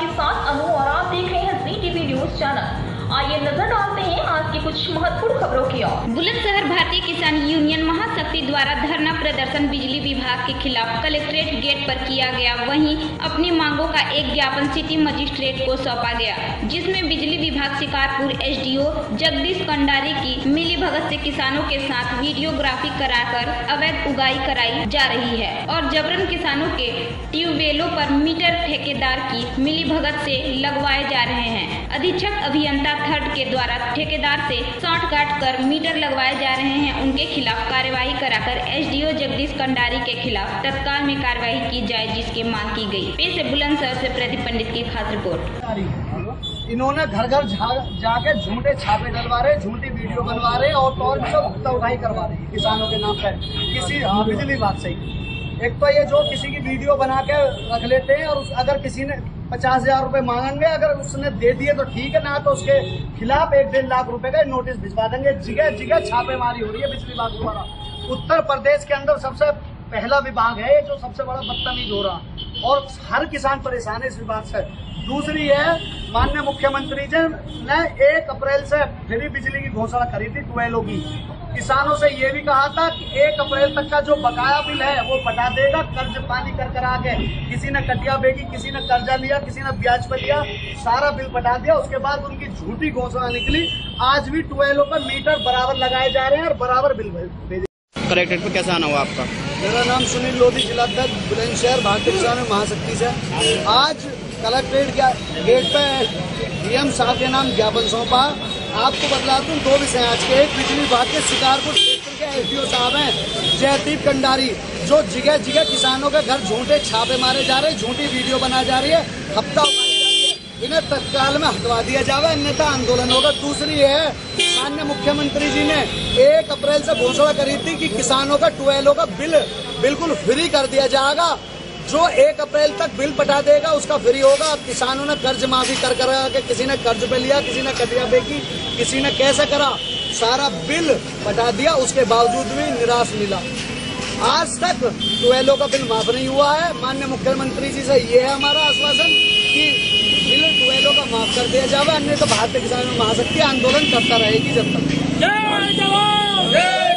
आपके साथ अनु और आप देख रहे हैं जी टीवी न्यूज चैनल। आइए नजर डालते हैं आज की कुछ महत्वपूर्ण खबरों की ओर। बुलंदशहर भारतीय किसान यूनियन महाशक्ति द्वारा धरना प्रदर्शन बिजली विभाग के खिलाफ कलेक्ट्रेट गेट पर किया गया। वहीं अपनी मांगों का एक ज्ञापन सिटी मजिस्ट्रेट को सौंपा गया, जिसमें बिजली विभाग शिकारपुर एसडीओ जगदीश कंडारी की मिलीभगत से किसानों के साथ वीडियोग्राफी कराकर अवैध उगाई कराई जा रही है और जबरन किसानों के ट्यूबवेलों पर मीटर ठेकेदार की मिलीभगत से लगवाए जा रहे हैं। अधीक्षक अभियंता थर्ड के द्वारा ठेकेदार से साठ काट कर मीटर लगवाए जा रहे हैं। उनके खिलाफ कार्यवाही कराकर एसडीओ जगदीश कंडारी के खिलाफ तत्काल में कार्यवाही की जाए, जिसकी मांग की गई। पेश है बुलंदशहर से प्रदीप पंडित की खास रिपोर्ट। इन्होंने घर घर जाके झूठे छापे डलवा रहे, झूठी वीडियो बनवा रहे और सब उगाई करवा रहे किसानों के नाम पर किसी बिजली विभाग से। एक तो ये जो किसी की वीडियो बना के रख लेते हैं और अगर किसी ने 50,000 रुपए मांगेंगे, अगर उसने दे दिए तो ठीक है, ना तो उसके खिलाफ 1-1.5 लाख रुपए का नोटिस भिजवा देंगे। जगह जगह छापेमारी हो रही है बिजली विभाग द्वारा। उत्तर प्रदेश के अंदर सबसे पहला विभाग है जो सबसे बड़ा बदतमीज हो रहा और हर किसान परेशान है इस विभाग से। दूसरी है, माननीय मुख्यमंत्री जी ने 1 अप्रैल से फ्री बिजली की घोषणा करी थी 12 की। किसानों से ये भी कहा था कि 1 अप्रैल तक का जो बकाया बिल है वो पटा देगा, कर्ज पानी कर करा के। किसी ने कटिया बेगी, किसी ने कर्जा लिया, किसी ने ब्याज पर लिया, सारा बिल पटा दिया। उसके बाद उनकी झूठी घोषणा निकली। आज भी 12 पर मीटर बराबर लगाए जा रहे हैं और बराबर बिल भेजे। कलेक्ट्रेट पे कैसा आना हुआ आपका? मेरा नाम सुनील लोधी, जिलाध्यक्ष बुलंदशहर भारतीय किसान महाशक्ति से। आज कलेक्ट्रेट गेट पे डीएम साहब के नाम ज्ञापन सौंपा। आपको बतला दूं 2 विषय आज के। एक, बिजली विभाग के शिकारपुर क्षेत्र के एसडीओ साहब हैं जयदीप कंडारी, जो जगह जगह किसानों के घर झूठे छापे मारे जा रहे, झूठी वीडियो बनाई जा रही है, हफ्ता उगाई जा रही है। इन्हें तत्काल में हटवा दिया जावे, अन्यथा आंदोलन होगा। दूसरी है, माननीय मुख्यमंत्री जी ने 1 अप्रैल से घोषणा करी थी कि किसानों का ट्यूबवेलों का बिल बिल्कुल फ्री कर दिया जाएगा। जो 1 अप्रैल तक बिल पटा देगा उसका फ्री होगा। किसानों ने कर्ज माफी कर के, किसी ने कर्ज पे लिया, किसी ने कटिया बेची, किसी ने कैसे करा, सारा बिल पटा दिया। उसके बावजूद भी निराश मिला। आज तक ट्यूबवेलों का बिल माफ नहीं हुआ है। माननीय मुख्यमंत्री जी से ये है हमारा आश्वासन कि बिल ट्यूबवेलों का माफ कर दिया जाए, अन्य तो भारतीय किसान महाशक्ति आंदोलन करता रहेगी जब तक। जय जवान।